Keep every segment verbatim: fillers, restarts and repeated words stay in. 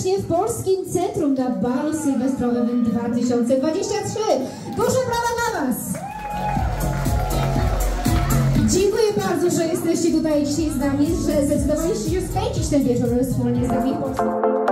serdecznie w Polskim Centrum na Balu Sylwestrowym dwa tysiące dwudziestym trzecim. Duże brawa dla Was! Dziękuję bardzo, że jesteście tutaj dzisiaj z nami, że zdecydowaliście się spędzić ten wieczór wspólnie z nami w Polsce.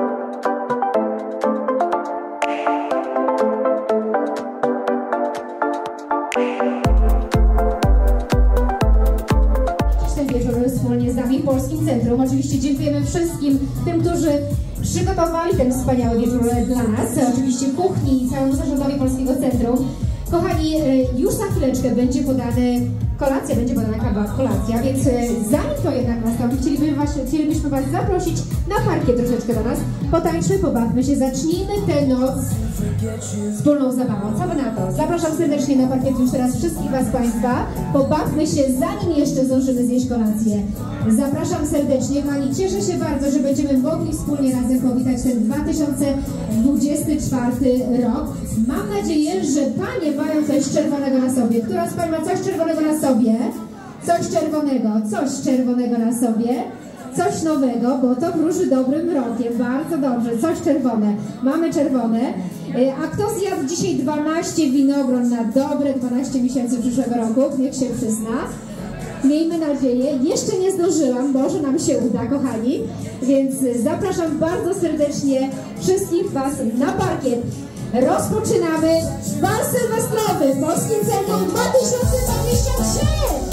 Wspólnie z nami w Polskim Centrum. Oczywiście dziękujemy wszystkim tym, którzy przygotowali ten wspaniały wieczór dla nas. Oczywiście kuchni i całemu zarządowi Polskiego Centrum. Kochani, już za chwileczkę będzie podane kolacja, będzie podana kawa kolacja, więc zanim to jednak nastąpi, chcielibyśmy was, chcielibyśmy Was zaprosić na parkiet troszeczkę do nas. Potańczmy, pobawmy się, zacznijmy tę noc wspólną zabawą. Co wy na to? Zapraszam serdecznie na parkiet już teraz wszystkich Was Państwa. Pobawmy się, zanim jeszcze zdążymy zjeść kolację. Zapraszam serdecznie, Pani. Cieszę się bardzo, że będziemy mogli wspólnie razem powitać ten dwa tysiące dwudziesty czwarty rok. Mam nadzieję, że Panie mają coś czerwonego na sobie. Która z Pań ma coś czerwonego na sobie? Coś czerwonego, coś czerwonego na sobie. Coś nowego, bo to wróży dobrym rokiem. Bardzo dobrze, coś czerwone. Mamy czerwone. A kto zjadł dzisiaj dwanaście winogron na dobre dwanaście miesięcy przyszłego roku? Niech się przyzna. Miejmy nadzieję. Jeszcze nie zdążyłam, może nam się uda, kochani. Więc zapraszam bardzo serdecznie wszystkich Was na parkiet. Rozpoczynamy bal sylwestrowy w Polskim Centrum dwa tysiące dwudziesty trzeci.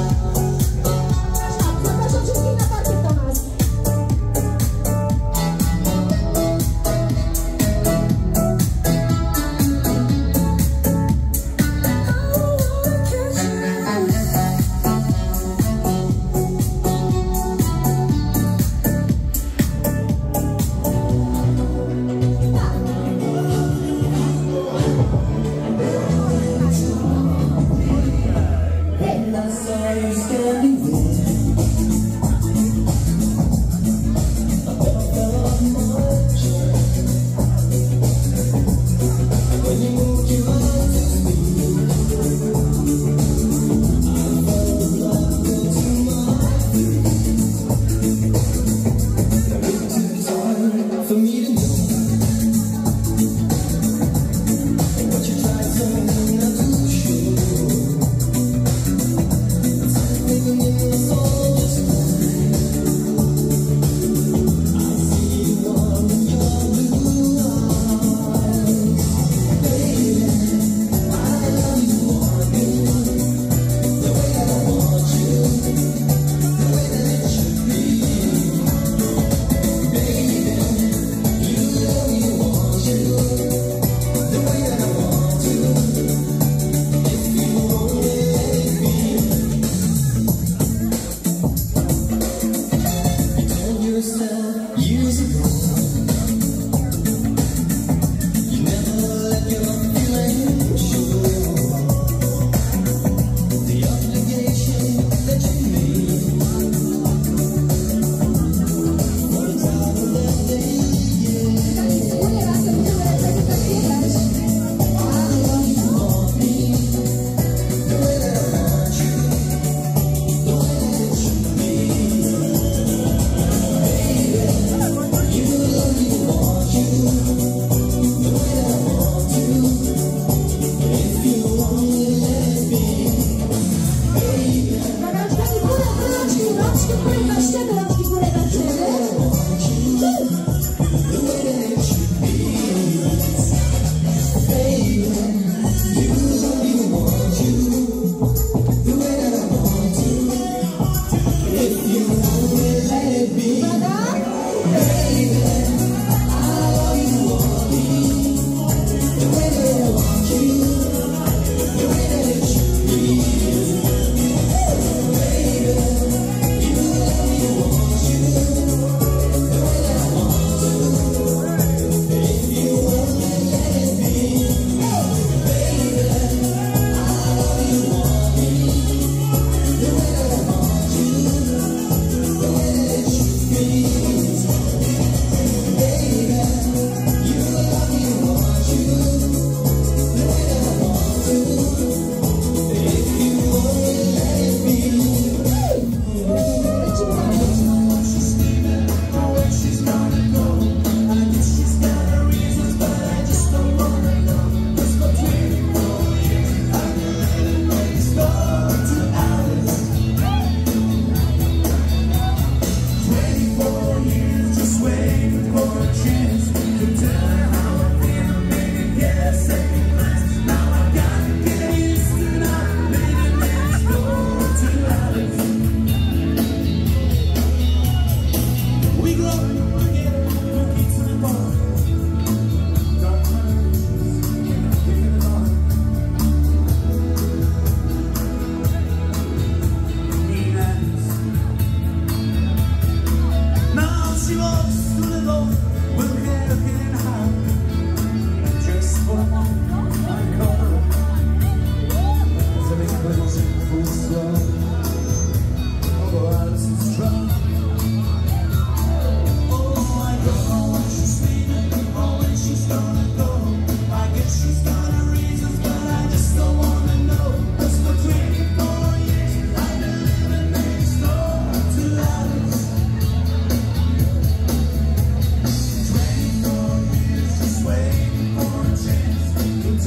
Zapraszam wszystkich na parkiet do nas.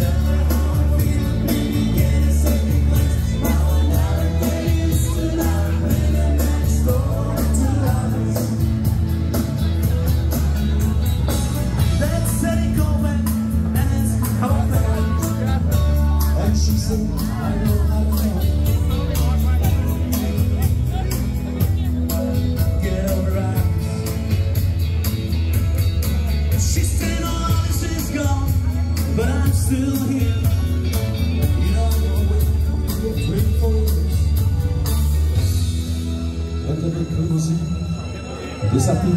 Disappear.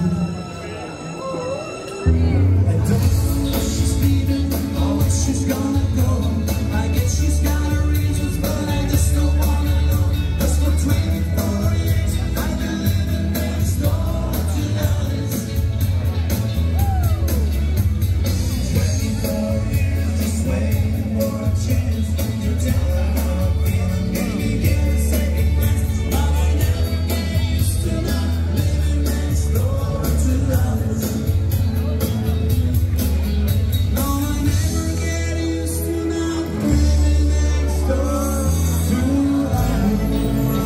I don't know if she's leaving or if she's gonna go. I guess she's got her reasons, but I just don't wanna know. 'Cause for twenty-four years I've been living next door to Alice. twenty-four years just waiting for a chance to tell her how I'm feeling. Maybe get a second glance, but I never get used to not living next door to Alice. No, I never get used to not living next door to Alice.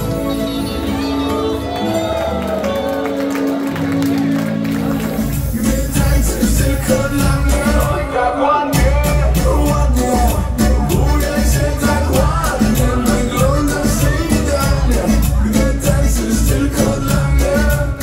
Wytańczysz tylko dla mnie. Oj, tak ładnie, ładnie. Bujaj się tak ładnie. Wyglądasz idealnie. Gdy tańczysz tylko dla mnie.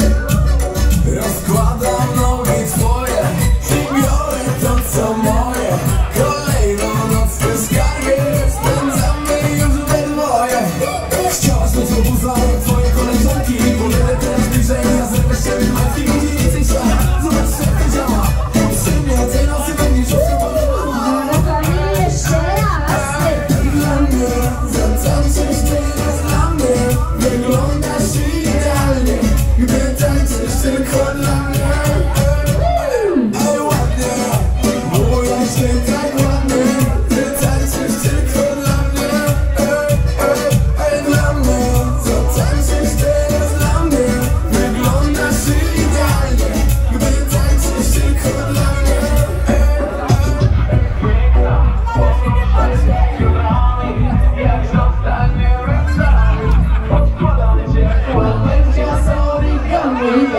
Rozkładam nogi twoje i biorę to co moje. Kolejną noc w skarbie spędzamy już we dwoje. Chciałaś mieć obudzone twoje koleżanki. Podejdę teraz bliżej, ja zerwę się majtki. Gdzie więcej szara, zobacz jak to działa. Przy mnie tej nocy będziesz już podobała. Jeszcze raz! Dla mnie, zatańczysz teraz dla mnie. Wyglądasz idealnie, gdy tańczysz tylko dla mnie. Ej, ładnie, bujaj się tak ładnie. Gdy tańczysz tylko dla mnie. Ej, ej, ej, dla mnie, zatańczysz teraz dla mnie. Wyglądasz idealnie, gdy tańczysz tylko dla mnie. Jak zostanie rękami, odkładamy cię. Będzie z origami.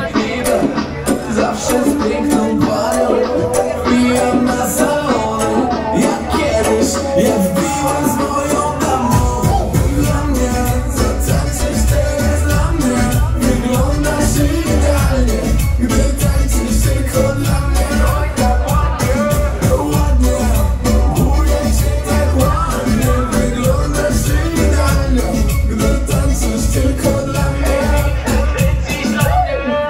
Zawsze z piękną panią wbijam na salony. Jak kiedyś, jak wbiłem z moją damą. Dla mnie, zatańczysz teraz dla mnie. Wyglądasz idealnie, gdy tańczysz tylko dla mnie. Oj, tak ładnie, ładnie. Bujaj się tak ładnie. Wyglądasz idealnie, gdy tańczysz tylko dla mnie. Tańczysz dla mnie.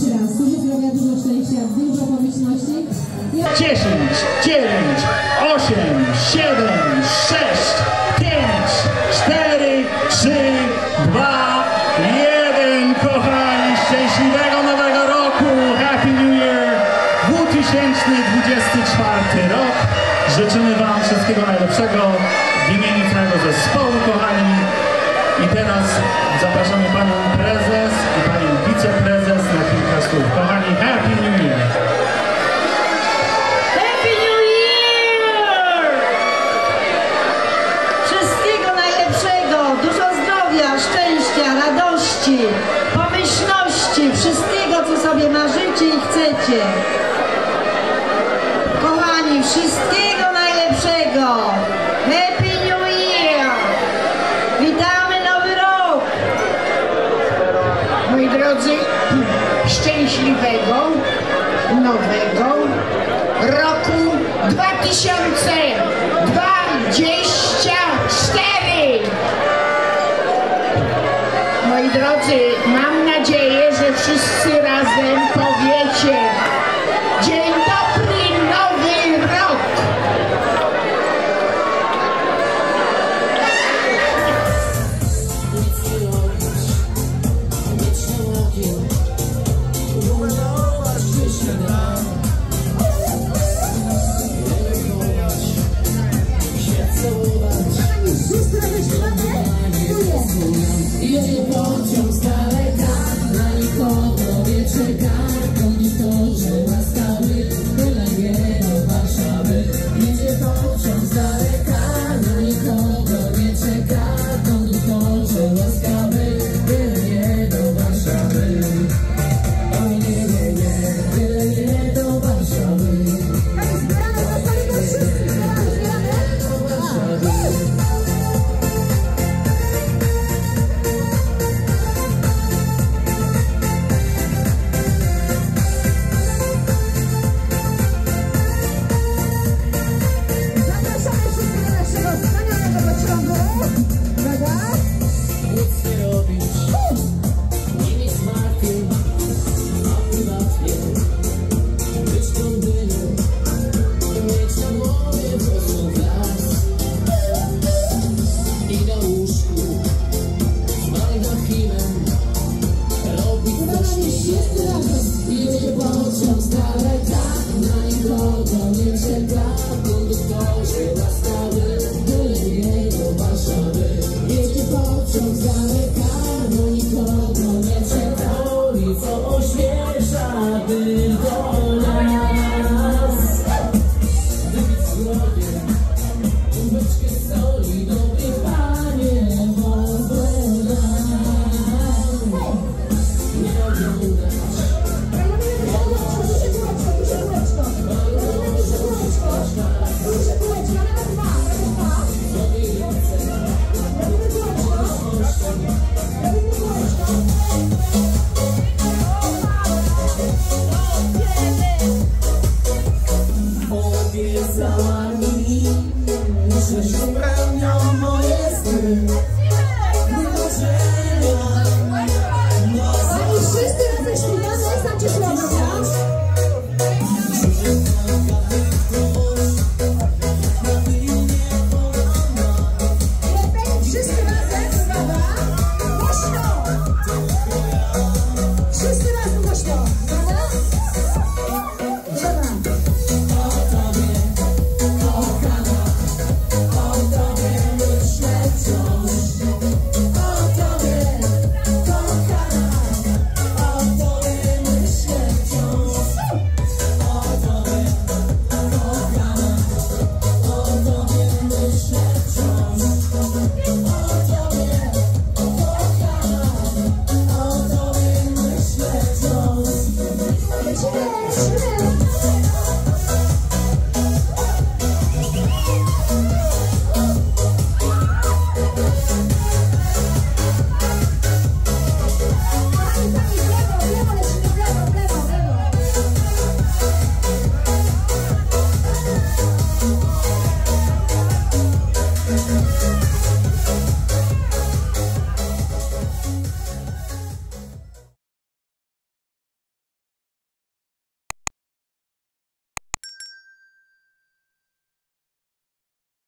raz. Dużo zdrowia, dużo szczęścia, dużo pomyślności. dziesięć, dziewięć, osiem, siedem, sześć, pięć, cztery, trzy, dwa, jeden. Kochani, szczęśliwego nowego roku! Happy New Year! dwa tysiące dwudziesty czwarty rok. Życzymy Wam wszystkiego najlepszego w imieniu całego zespołu, kochani. I teraz zapraszamy Panią Prezes i Panią Wiceprezes na kilka słów. Kochani, Happy New Year! Happy New Year! Wszystkiego najlepszego, dużo zdrowia, szczęścia, radości, pomyślności, wszystkiego, co sobie marzycie i chcecie. Kochani, wszystkiego najlepszego! Happy New Year! Witamy Nowy Rok! Moi drodzy, szczęśliwego, nowego roku dwa tysiące dwudziestego czwartego. Moi drodzy, mam nadzieję, że wszyscy razem powiecie: dzień dobry, nowy rok! Jedzie pociąg z daleka, na nikogo nie czeka.